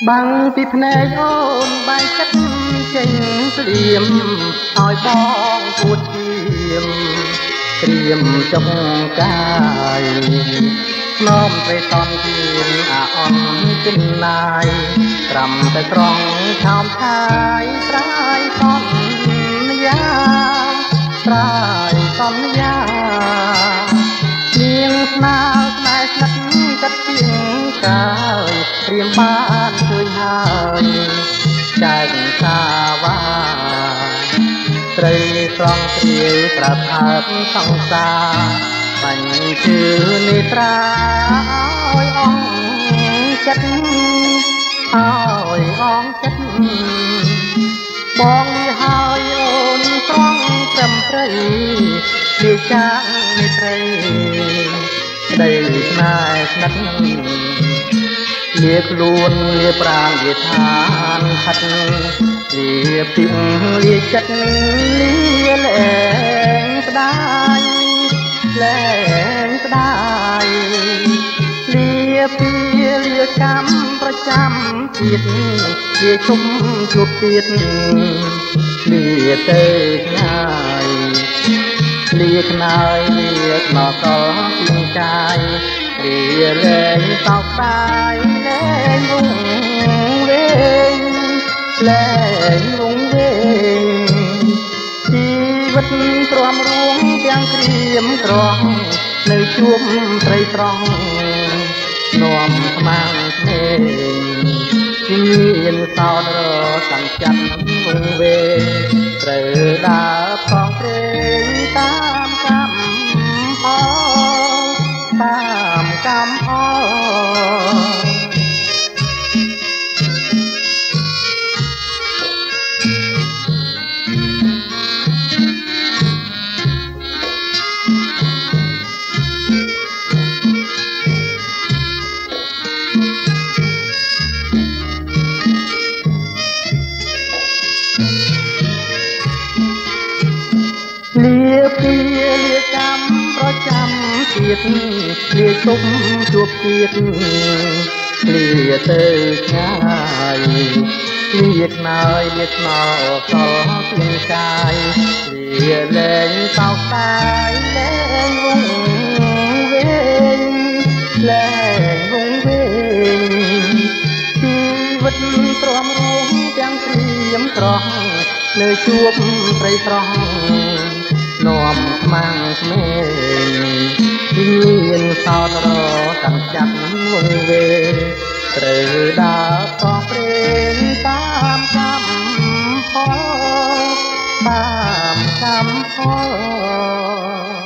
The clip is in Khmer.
บังពីភ្នែកអូនបែកចិត្តចេញស្លៀមឲ្យបងពួតឈាមត្រៀមចុងកាយនោមទៅតន់ជៀនអាអន់ជិនណាយត្រាំតែត្រង់ឆោមឆាយត្រាយសន្យាត្រាយសន្យានាងស្នាស្នេហ៍ស្និទ្ធចិត្តពីងកាយព្រៀមបានឃើញហើយចែកសាវាត្រីស្រង់ព្រាយប្រាប់អើបសង្សារបាញ់ជឿនេត្រាឲ្យអងចិត្តឲ្យអងចិត្តបងនេះហើយអូនត្រង់ត្រឹមត្រីជាចាងនេត្រីក្តីស្នេហ៍ស្និទ្ធលាខ្លួនលាប្រាណលាឋានខិតលាពីលាចិត្តលាលែងស្ដាយលែងស្ដាយលាពីលាកម្មប្រចាំជាតិលាជុំជួបទៀតលាទៅឆ្ងាយលាខ្នើយលាខ្នល់កលពីកាយលាលែងសោកស្ដាយលែងវង្វេងលែងវង្វេងជីវិតទ្រាំរួងទាំងក្រៀមក្រំនៅជួបត្រីត្រង់នាំស្មាំងភ្នែកមានសោតរកាន់ចិត្តវង្វេងត្រូវដើរផងព្រេងតាមកម្មតាមកម្មអលាពីលាកម្មប្រចាំជាតិលាជុំជួបជាតិលាទៅឆ្ងាយលាខ្នើយលាខ្នល់កលពីកាយលាលែងសោកស្ដាយលែងវង្វេងលែងវង្វេងជីវិតទ្រាំរួងទាំងព្រៀមត្រង់នៅជួបត្រីស្រស់នាំស្មាំងស្មេមានសោតរកាន់ចាប់វង្វេងត្រូវដើរផងព្រេងតាមកម្មផលតាមកម្មផល